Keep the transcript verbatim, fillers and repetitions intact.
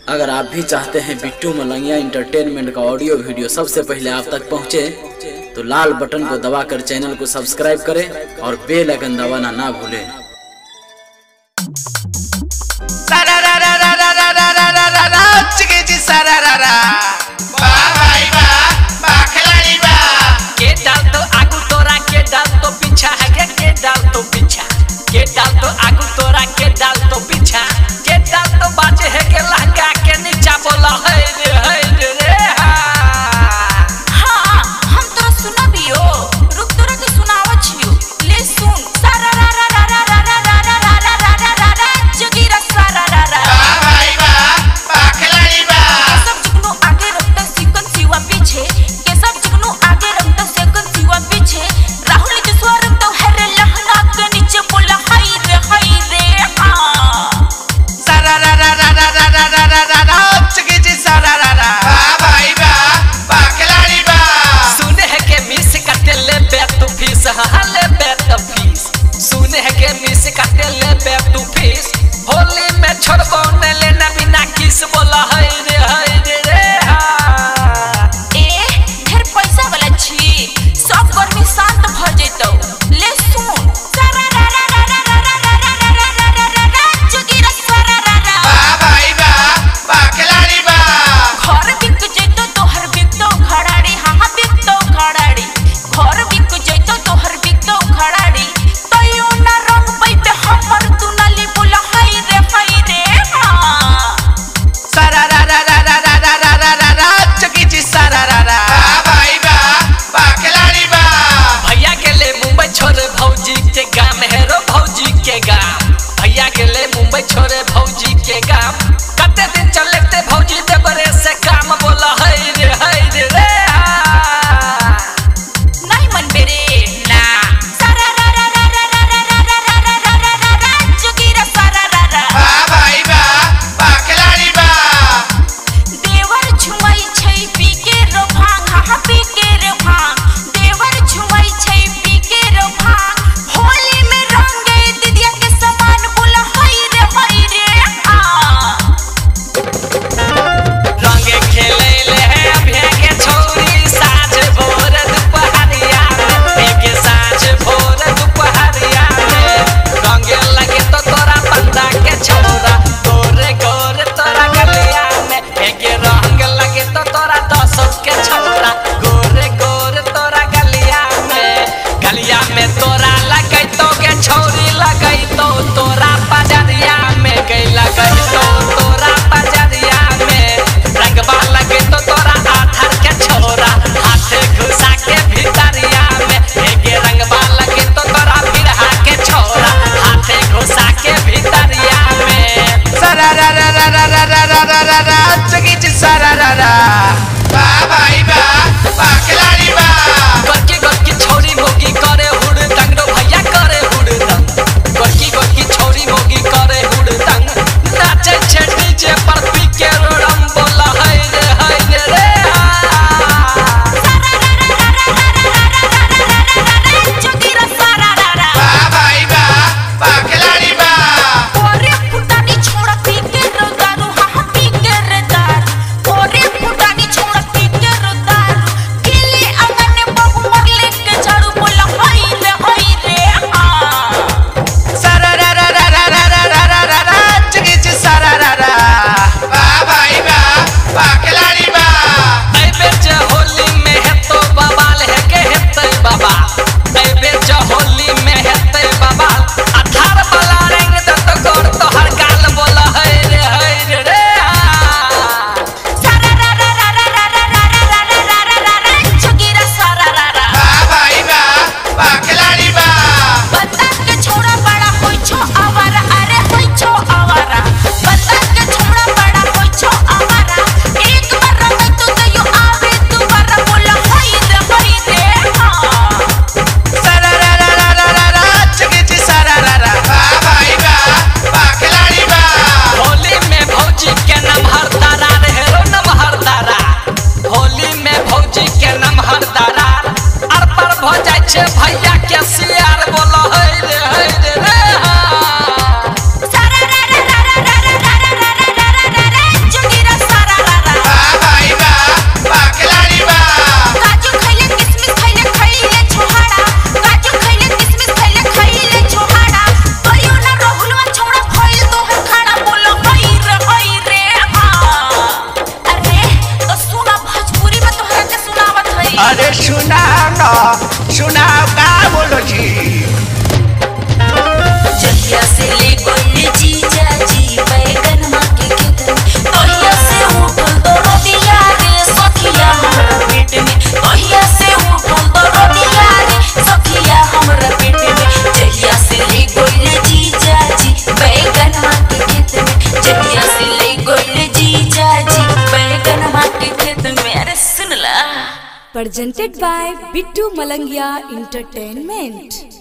अगर आप भी चाहते हैं बिट्टू मलंगिया इंटरटेनमेंट का ऑडियो वीडियो सबसे पहले आप तक पहुंचे, तो लाल बटन को दबाकर चैनल को सब्सक्राइब करें और बेल आइकन दबाना ना भूलें। होली में छोड़बो न लेना बिना किस बोला है रे है रे रे हाँ। ए ढेर पैसा वाला छी सब गर्मी शांत भ जइतो। ले सुन सारा रा रा रा रा रा रा रा रा रा रा रा रा रा जोगिरा सारा रा रा बा भाई बा बा खिलाड़ी बा घर बिक जइतो तोहर बिकतो खड़ाड़ी हां हां बिकतो खड़ाड़ी घर बिक जइतो तोहर बिकतो खड़ाड़ी तइयो ना रंग पैते हमर तू ना ले बोला हाय रे हाय रे हां। सारा रा रा रा रा रा रा रा रा रा चकी जी सारा रा रा बा भाई बा बा खिलाड़ी बा भैया के ले मुंबई छोड़े भौजी के गांव है रो भौजी के गांव भैया के ले मुंबई छोड़े भौजी के गांव कते दिन चले ते भौजी दे बरे से काम बोला है रे है रे रे हाँ। नहीं मन मेरे ना सारा रा रा रा रा रा रा रा रा रा रा रा रा रा जोगिरा सारा रा रा बा भाई बा बा खिलाड़ी बा देवर झुमई छै पी के रो भांग हा पी के रो भांग देवर झुमई छै पी के रो भांग होली में रंगे दीदिया के समान बोला हाय रे हाय रे आ रंगे खेले ले है अभी के छोरी साँझ भोर दुपहरिया एक साँझ भोर दुपहरिया में रंगे लगे तो तोरा बंदा के छोरा गोरे गोरे तोरा गलिया में एक रंग लगे तो तोरा दस के छोरा गोरे गोरे तोरा गलिया में गलिया में तोरा लगे तो के छोरी लगे तो तोरा पजरिया में गई लगे तो तोरा पजरिया में रंगवा लगे तो तोरा आधार के छोरा हाथे घुसा के भीतरिया में एक रंगवा लगे तो तोरा बिरहा के छोरा हाथे घुसा के भीतरिया में सारा रा रा रा रा रा रा रा रा रा रा चकी ची सारा रा रा बा भाई बा बा खिलाड़ी बा गोरकी गोरकी छोरी मोगी करे हुड़ दंग रो भैया करे हुड़ दंग गोरकी गोरकी छोरी मोगी करे हुड़ दंग नाचे छे डीजे पर पी के रोडम बोला है रे है रे रे हाँ। सारा रा रा रा रा रा रा रा रा रा रा रा जोगिरा सारा रा रा बा भाई बा बा खिलाड़ी बा ओरे फुटानी छोड़ा पी के रो दारू हा हा पी के रे दारू ओरे फुटानी छोड़ा पी के रो दारू गिले अंगन में बहु मरले के झाड़ू बोला हाय रे हाय रे हां। सारा रा रा रा रा रा रा रा रा रा रा चकी ची सारा रा रा बा भाई बा बा खिलाड़ी बा ऐ बेच होली में है तो बवाल है के हेतै बाबा ऐ बेच होली में हेतै बाबा अठार वाला रंग दे तो गोर तो हर गाल बोला है रे है रे रे हाँ। सारा रा रा रा रा रा रा रा रा रा रा रा रा रा जोगिरा सारा रा रा बा भाई बा बा खिलाड़ी बा बंदा के छोड़ा बड़ा होई छो आवारा अरे होई छो आवारा बंदा के छोड़ा बड़ा होई छो आवारा एक बार रंग तो दयो आवे दोबारा बोला हाय रे हाय रे हां। सारा रा रा रा रा रा रा चकी ची सारा रा रा बा भाई बा बा खिलाड़ी बा होली में भौजी के नाम हर तारा रे रो नाम हर तारा होली में भौजी के नाम हर तारा अर पर भ जाय छे भैया के सियार बोला है रे है रे रे हाँ। सारा रा रा रा रा रा रा रा रा रा रा रा रा जोगिरा presented by Bittu Malangia Entertainment.